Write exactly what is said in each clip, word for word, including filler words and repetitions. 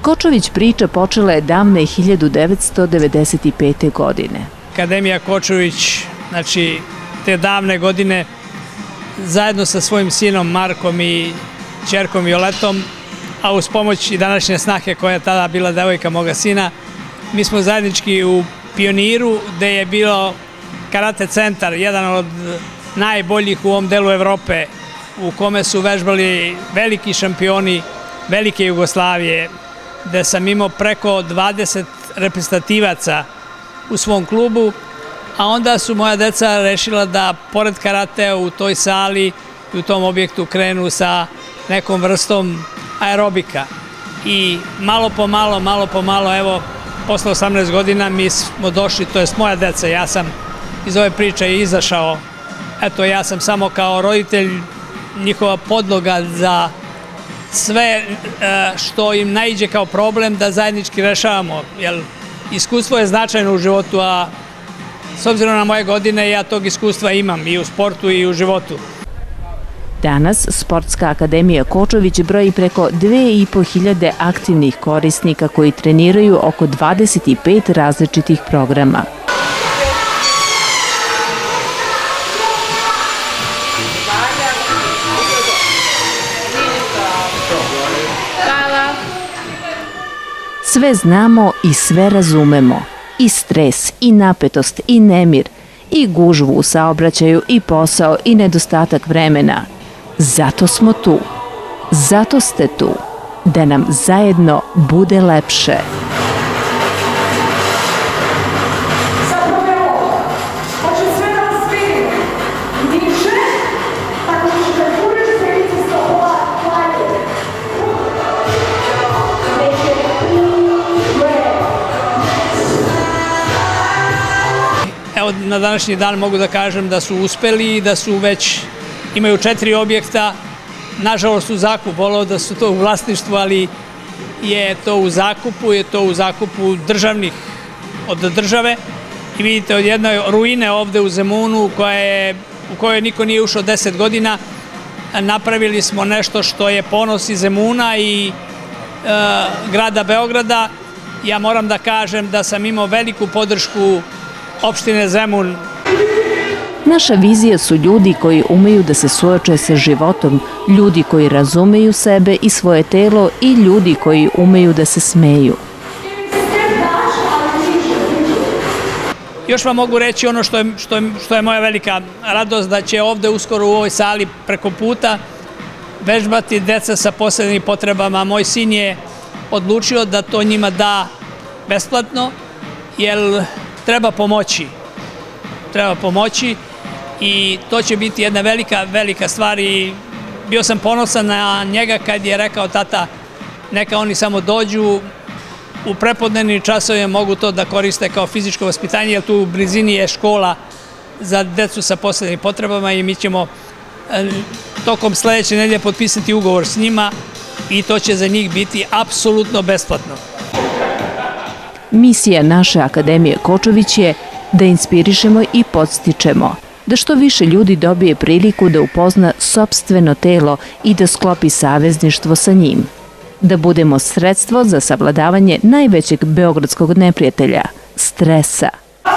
Kočović priča počela je davne hiljadu devetsto devedeset pete. godine. Akademija Kočović, znači te davne godine, zajedno sa svojim sinom Markom i ćerkom Violetom, a uz pomoć i današnje snahe koja je tada bila devojka moga sina, mi smo zajednički u Pioniru, gde je bilo karate centar, jedan od najboljih u ovom delu Evrope, u kome su vežbali veliki šampioni velike Jugoslavije, gde sam imao preko dvadeset reprezentativaca u svom klubu, a onda su moja deca rešila da pored karatea u toj sali i u tom objektu krenu sa nekom vrstom aerobika. I malo po malo, malo po malo, evo, posle osamnaest godina mi smo došli, to jest moja deca, ja sam iz ove priče izašao, eto, ja sam samo kao roditelj njihova podloga za sve što im naiđe kao problem da zajednički rešavamo, jer iskustvo je značajno u životu, a s obzirom na moje godine ja tog iskustva imam i u sportu i u životu. Danas Sportska akademija Kočović broji preko dve i po hiljade aktivnih korisnika koji treniraju oko dvadeset pet različitih programa. Sve znamo i sve razumemo. I stres, i napetost, i nemir, i gužvu u saobraćaju, i posao, i nedostatak vremena. Zato smo tu. Zato ste tu. Da nam zajedno bude lepše. Evo, na današnji dan mogu da kažem da su uspeli i da su već, imaju četiri objekta, nažalost u zakupu, voleo da su to u vlasništvu, ali je to u zakupu, je to u zakupu državnih, od države. I vidite, od jedne ruine ovde u Zemunu, u kojoj niko nije ušao deset godina, napravili smo nešto što je ponos i Zemuna i grada Beograda. Ja moram da kažem da sam imao veliku podršku opštine Zemun. Naša vizija su ljudi koji umeju da se suoče sa životom, ljudi koji razumeju sebe i svoje telo i ljudi koji umeju da se smeju. Još vam mogu reći ono što je, što je, što je moja velika radost, da će ovde uskoro u ovoj sali preko puta vežbati deca sa posebnim potrebama. Moj sin je odlučio da to njima da besplatno, jer treba pomoći. Treba pomoći i to će biti jedna velika, velika stvar i bio sam ponosan na njega kad je rekao: tata, neka oni samo dođu, u prepodnevnim časovima mogu to da koriste kao fizičko vaspitanje, jer tu u blizini je škola za decu sa posebnim potrebama i mi ćemo tokom sledeće nedelje potpisati ugovor s njima i to će za njih biti apsolutno besplatno. Misija naše Akademije Kočović je da inspirišemo i podstičemo, da što više ljudi dobije priliku da upozna sopstveno telo i da sklopi savezništvo sa njim. Da budemo sredstvo za savladavanje najvećeg beogradskog neprijatelja – stresa.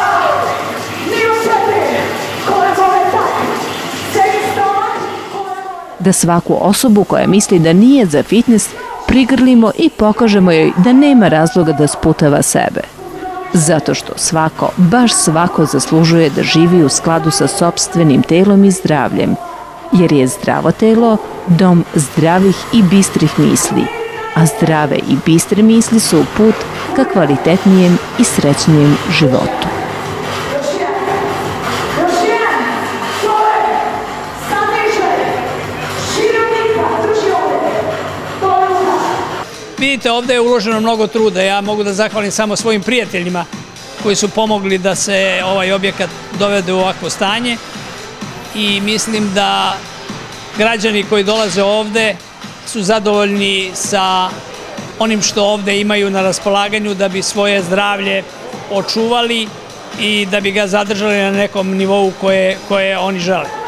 Da svaku osobu koja misli da nije za fitnes prigrlimo i pokažemo joj da nema razloga da sputava sebe. Zato što svako, baš svako zaslužuje da živi u skladu sa sopstvenim telom i zdravljem, jer je zdravo telo dom zdravih i bistrih misli, a zdrave i bistre misli su put ka kvalitetnijem i srećnijem životu. Vidite, ovde je uloženo mnogo truda. Ja mogu da zahvalim samo svojim prijateljima koji su pomogli da se ovaj objekat dovede u ovakvo stanje i mislim da građani koji dolaze ovde su zadovoljni sa onim što ovde imaju na raspolaganju da bi svoje zdravlje očuvali i da bi ga zadržali na nekom nivou koje, koje oni žele.